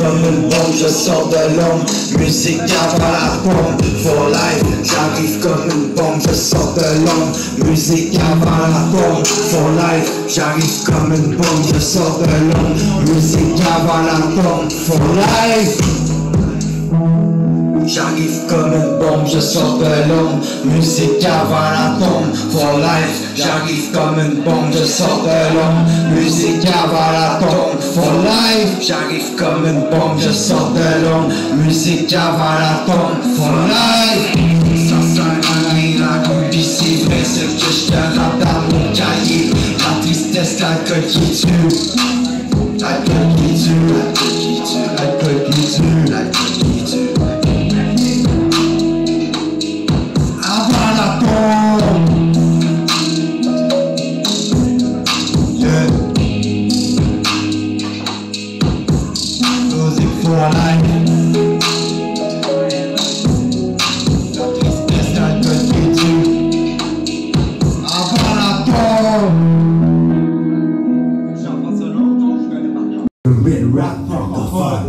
comme une bombe, je sors de l'ombre. Musique avant la pompe, for life. J'arrive comme une bombe, je sors de l'ombre. Musique avant la pompe, for life. J'arrive comme une bombe, je sors de l'ombre. Musique avant la pompe, for life. J'arrive comme une bombe, je sors de l'ombre. Musique avant la tombe, for life. J'arrive comme une bombe, je sors de l'ombre. Musique avant la tombe, for life. J'arrive comme une bombe, je sors de l'ombre. Musique avant la tombe, for life. Ça sert à rien la coupe d'ici, vrai c'est que je te rappe dans mon cahier. La tristesse, l'alcool qui tue. L'alcool qui tue. L'alcool qui tue. L'alcool qui tue. For life. La tristesse, l'alcool qui tue. Avant la tombe. J'entends ça longtemps, je connais pas bien. Real rap francophone.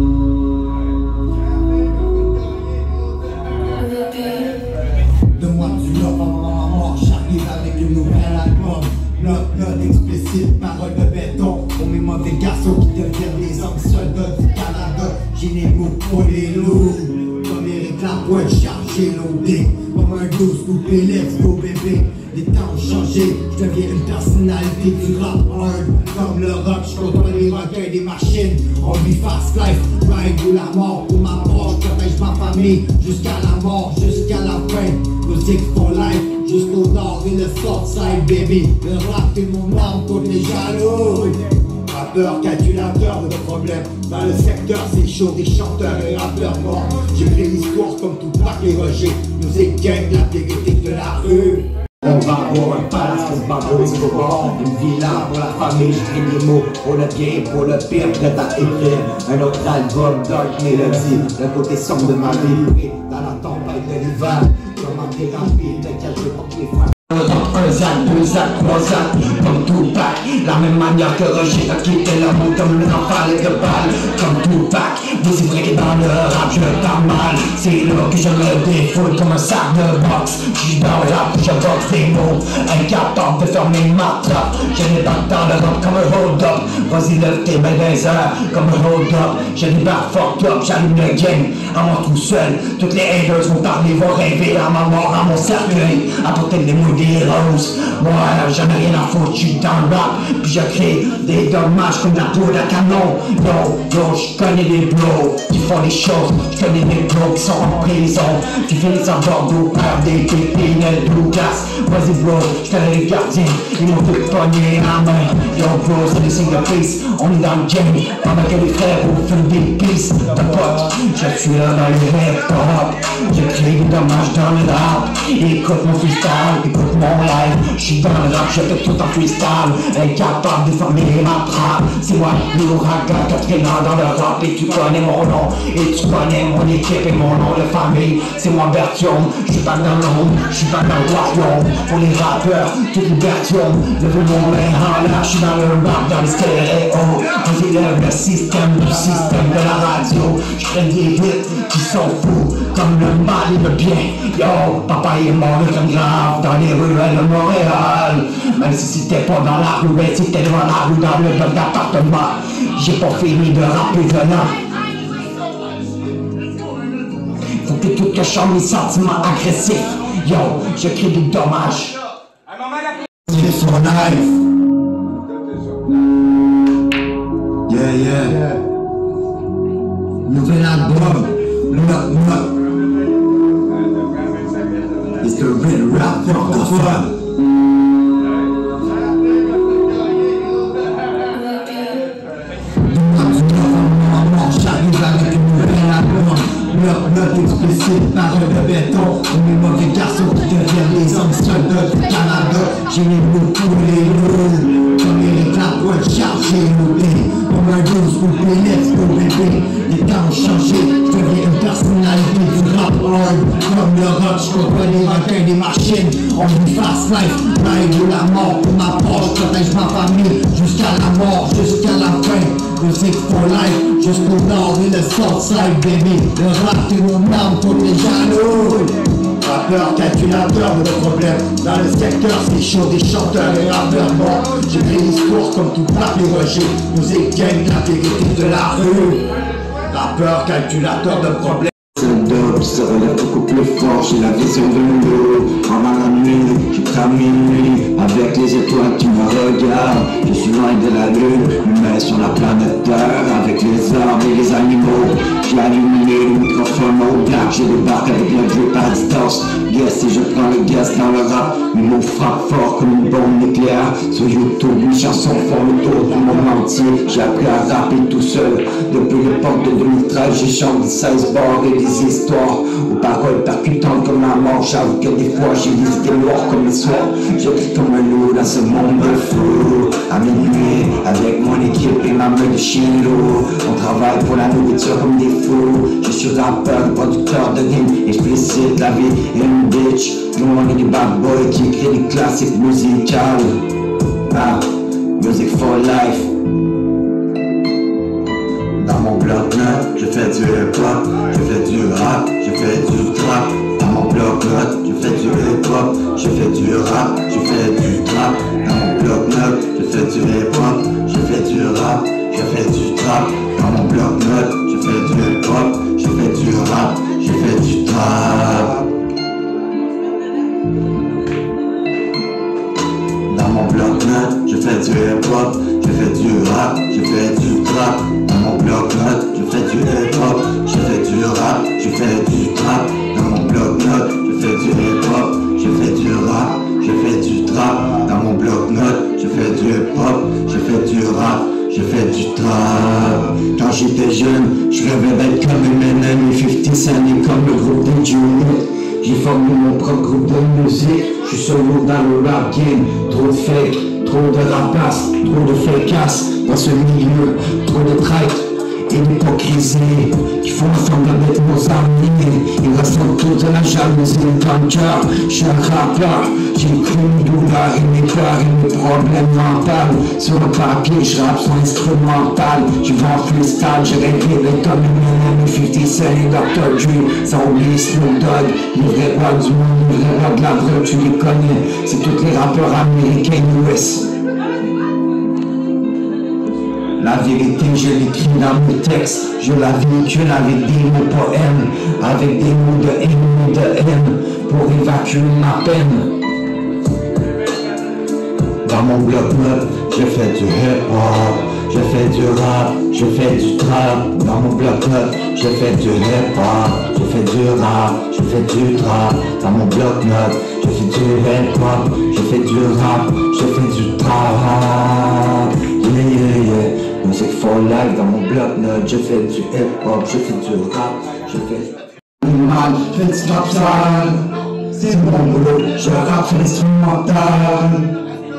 Donne-moi du love avant ma mort, j'arrive avec une nouvelle album. Bloc explicite, parole de béton. Pour mes mauvais garçons qui deviennent des hommes soldats du Canada. J'ai les mots pour les loups. Comme Eric Lapointe, chargé loadé. Comme un 12 coupé, let's go bébé. Les temps ont changé, je deviens une personnalité du rap hard. Comme le rock, je contrôle les requins des machines. On vit fast life, ride ou la mort. Pour ma part, je protège ma famille. Jusqu'à la mort, jusqu'à la fin. Musique for life, jusqu'au nord et le Southside baby. Le rap est mon arme contre les jaloux. Rappeur, calculateur de problèmes. Dans le secteur, c'est chaud, des chanteurs et rappeurs morts. J'écris l'histoire comme Tupac et Roger. Musique gang, la vérité de la rue. On va avoir un palace pour Pablo Escobar, une villa pour la famille, j'écris des mots pour le bien, pour le pire, prêt à écrire un autre album, Dark Melody, le côté sombre de ma vie, pris dans la tempête de l'hiver, comme en thérapie, t'inquiète, je vais porter les frères. Un zac, deux zac, trois zac, comme Tupac. La même manière que Roger a quitté le monde comme le rafale de balles. Comme Tupac, vous y voyez dans le rap, je parle mal. C'est là que je me défoule comme un sac de boxe. J'suis dans le rap, je boxe des mots, incapable de fermer ma trappe. Je n'ai pas dans le rap comme un hold-up. Vas-y lève tes mains dans les airs comme un hold-up. Je débarque fucked up, j'allume le game à moi tout seul. Toutes les haters vont parler, vont rêver à ma mort, à mon cercueil. Apporter des mots des roses. Moi j'en ai rien à foutre, j'suis dans le rap. Puis je crée des dommages comme la poudre à canon. Yo, j'connais des bros qui font les choses. J'connais des bros qui sont en prison, qui finissent en Bordeaux par des pépines de blue glass. Vas-y bro, j'connais les gardiens, ils m'ont tout pogné la main. Yo bro, c'est des signes de peace, on est dans le game. Pendant que les frères vous font des pistes de potes, je suis là dans le hip-hop. Je crée des dommages dans le rap. Écoute mon freestyle, écoute mon live. J'suis dans le rap, je fais tout en freestyle. Incapable de former ma trappe. C'est moi, l'ouragan, 4 ans dans le rap. Et tu connais mon nom, et tu connais mon équipe et mon nom de famille. C'est moi Bertium, j'suis pas dans l'ombre, j'suis pas dans le royaume. Pour les rappeurs, tout le Bertium. Levez mon main en l'air, j'suis dans le rap, dans les stéréos. On élève le système du système de la radio. J'crée des hits qui sont fous, comme le mal et le bien. Yo, papa est mort de grave dans les ruelles de Montréal. Même si c'était pas dans la rue, mais c'était devant la rue, dans le bloc d'appartement. J'ai pas fini de rapper venant. Faut que tout que je chante mes sentiments agressifs. Yo, je crée des dommages. C'est son life. Yeah. Nouvel album. Knock. It's the real rap francophone. J'arrive avec une nouvelle album. Bloc explicite, parole de béton. Mes mauvais garçons qui deviennent les hommes soldats du Canada. J'ai les mots pour les loups. Comme Eric Lapointe, chargé loadé. Comme un 12 coupé, let's go bébé. Les temps ont changé, je deviens une personnalité du rap hard. Comme le rock, je contrôle les requins des machines. On vit fast life, ride ou la mort. Pour ma part, je protège ma famille. Jusqu'à la mort, jusqu'à la fin. Music for life, jusqu'au nord et le Southside, baby. Le rap est mon arme contre les jaloux. Rappeur, calculateur de nos problèmes. Dans le secteur, c'est chaud, des chanteurs et rappeurs. Bon, j'écris l'histoire comme tout papier Roger. Musique gang, la vérité de la rue. Rappeur, calculateur de problèmes. Qui se relève beaucoup plus fort, j'ai la vision de l'eau. En ma nuit, je trame minuit. Avec les étoiles qui me regardent, je suis loin de la lune, mais sur la planète Terre. Avec les arbres et les animaux, j'ai allumé le microphone au black. Je débarque avec le drip à distance. Yes, et je prends le gaz dans le rap. Mes mots frappent fort comme une bombe nucléaire. Sur YouTube, mes chansons font le tour du monde entier. J'ai appris à rapper tout seul. Depuis l'époque de 2013, j'ai chanté 16 bords et des histoires aux paroles percutantes comme la mort. J'avoue que des fois j'ai des idées noires comme les soirs. J'écris comme un loup dans ce monde de fou. À minuit, avec mon équipe et ma meule de chien lourd, on travaille pour la nourriture comme des fous. Je suis rappeur, producteur de rimes explicite. La vie est une bitch. Nous on est des bad boys qui écrivent des classiques musicales. Ah, music for life. Dans mon bloc-notes, je fais du hip-hop, je fais du rap, je fais du trap. Dans mon bloc-notes, je fais du hip-hop, je fais du rap, je fais du trap. Dans mon bloc-notes, je fais du hip-hop, je fais du rap, je fais du trap. Dans mon bloc-notes, je fais du hip-hop, je fais du rap, je fais du trap. Dans mon bloc-notes, je fais du hip-hop, je fais du rap, je fais du trap. Dans mon bloc-notes, je fais du hip-hop, je fais du rap, je fais du trap. Dans mon bloc-notes, je fais du hip-hop, je fais du rap, je fais du trap. Dans mon bloc-notes, je fais du hip-hop, je fais du rap, je fais du trap. Quand j'étais jeune, je rêvais d'être comme Eminem et 50 Cent et comme le groupe des Juniors. J'ai formé mon propre groupe de musique, je suis solo dans le rap game. Trop de fake, trop de rapaces, trop de fake-ass dans ce milieu, trop de traite et d'hypocrisie qui font semblant d'être nos amis. Ils ressentent tous de la jalousie dans le cœur. Je suis un rappeur, j'ai cru une douleur et mes peurs et mes problèmes mentaux. Sur le papier, je rappe son instrumental. Je vais en freestyle, j'ai rêvé d'être comme Eminem et 50 Cent et Dr. Dre. Ça oublie Snoop Dogg, les vrais rois du monde, les vrais rois de la drogue, tu les connais. C'est tous les rappeurs américains US. La vérité, je l'écris dans mes textes. Je la véhicule avec des mots poèmes, avec des mots de haine, pour évacuer ma peine. Dans mon bloc-notes, je fais du hip-hop, je fais du rap, je fais du trap. Dans mon bloc-notes, je fais du hip-hop, je fais du rap, je fais du trap. Dans mon bloc-notes, je fais du hip-hop, je fais du rap, je fais du trap. Yeah, yeah, yeah. Music for life. Dans mon bloc-notes, je fais du hip-hop, je fais du rap, je fais mal, je fais du trap sale. C'est mon boulot, je rappe l'instrumental.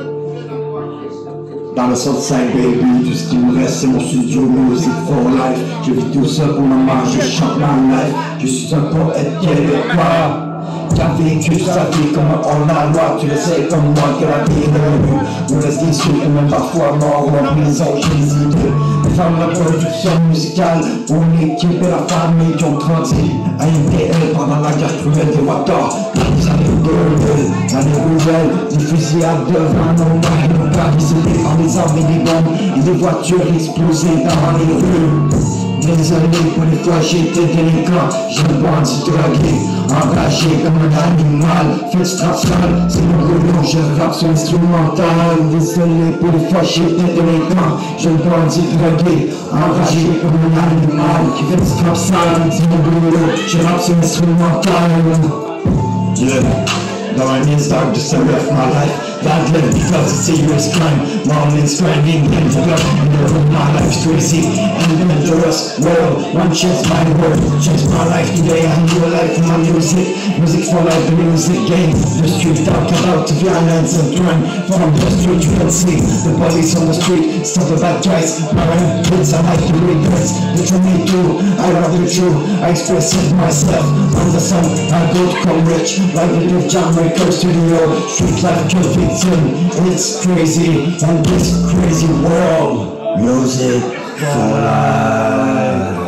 Dans le Southside, baby, tout ce qui me reste c'est mon studio, music for life. Je vis tout seul pour ma mère, je chante ma life. Je suis un poète québécois qui a vécu sa vie comme on a loi. Tu le sais comme moi que la vie est devenue nous laisse déçus et même parfois morts ou en prison. J'ai des idées, les femmes de la production musicale, pour l'équipe et la famille qui ont grandi à IDL pendant la guerre cruelle des Waters. Les années 2000, dans les ruelles, des fusillades devant nos mains, nos pères isolés par des armes et des bombes et des voitures explosées dans les rues. Désolé pour les fois j'ai été délinquant, j'ai un bandit drogué, enragé comme un animal, fait du trap sale, c'est mon boulot, je rappe sur l'instrumental. Désolé pour les fois j'ai été délinquant, j'ai un bandit drogué, enragé comme un animal, qui fait du trap sale, c'est mon boulot, je rappe sur l'instrumental. Yeah. Knowing it's dark, just a rest my life. Bad live because it's a serious crime. Mornings grinding in the blood, and my life's crazy and dangerous. Well, one chance my word, change my life today. I new life in my music, music for life, the music game. The street talk about violence and crime. From the street you can see the police on the street, stop the bad guys. My kids, I like to read words. They tell me to, I love the truth. I express it myself. On the sun, I go to come rich, like the little John Record Studio. Street life kills victim. It's crazy, and this crazy world. Music for life.